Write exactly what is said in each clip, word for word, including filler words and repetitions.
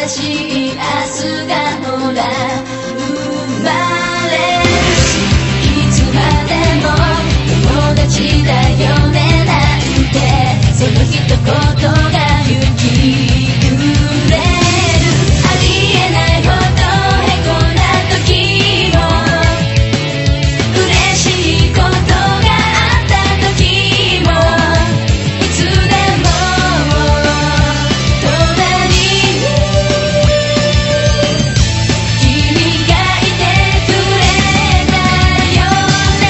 新しい明日がほら生まれるし、いつまでも友達だよねなんてその一言が勇気くれる。ありえないほどへこんだ時も嬉しいことがあった時もいつでも隣に君がいてくれたよね。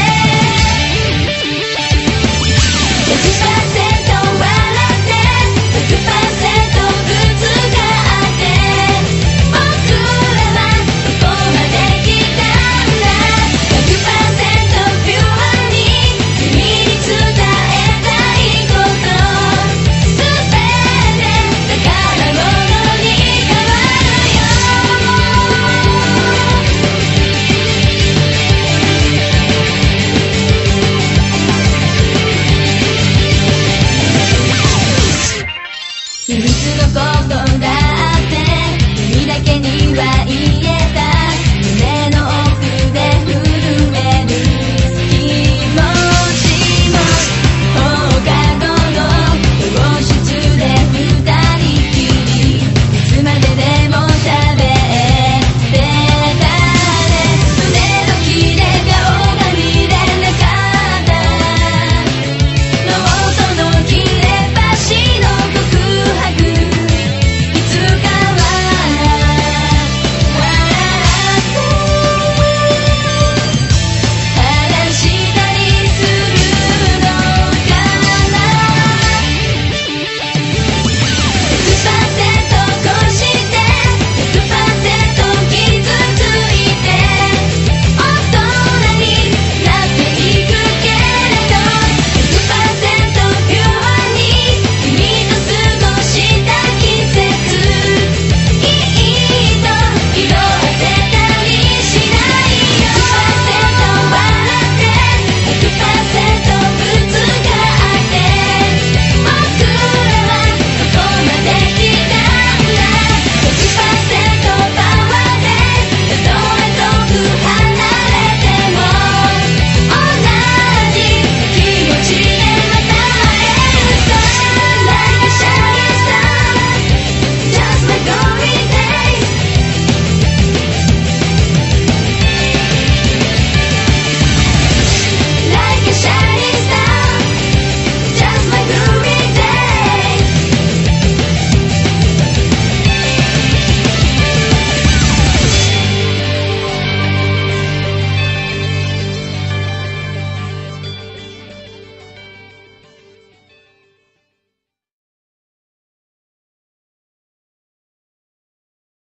ひゃくパーセント 笑って ひゃくパーセント ぶつかって僕らはここまで来たんだ。 ひゃくパーセント ピュアに君に伝えたいことすべて宝物に変わるよ。秘密のことだって君だけには言